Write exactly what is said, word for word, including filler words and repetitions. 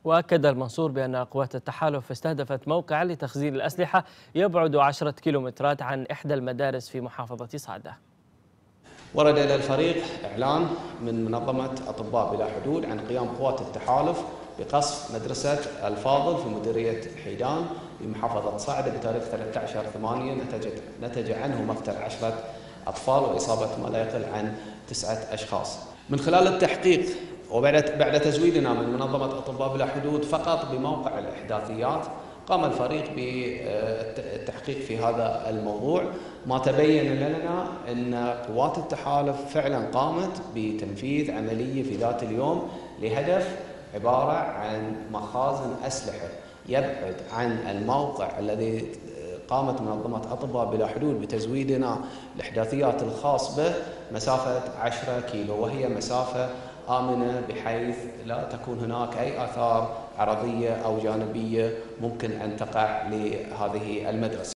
وأكد المنصور بأن قوات التحالف استهدفت موقعا لتخزين الأسلحة يبعد عشرة كيلومترات عن إحدى المدارس في محافظة صعدة. ورد إلى الفريق إعلان من منظمة أطباء بلا حدود عن قيام قوات التحالف بقصف مدرسة الفاضل في مديرية حيدان بمحافظة صعدة بتاريخ ثلاثة عشر ثمانية، نتج عنه مقتل عشرة أطفال وإصابة ما لا يقل عن تسعة أشخاص. من خلال التحقيق وبعد بعد تزويدنا من منظمة أطباء بلا حدود فقط بموقع الإحداثيات، قام الفريق بالتحقيق في هذا الموضوع. ما تبين لنا أن قوات التحالف فعلا قامت بتنفيذ عملية في ذات اليوم لهدف عبارة عن مخازن أسلحة يبعد عن الموقع الذي قامت منظمة أطباء بلا حدود بتزويدنا الإحداثيات الخاص به مسافة عشرة كيلو، وهي مسافة آمنة بحيث لا تكون هناك أي آثار عرضية أو جانبية ممكن أن تقع لهذه المدرسة.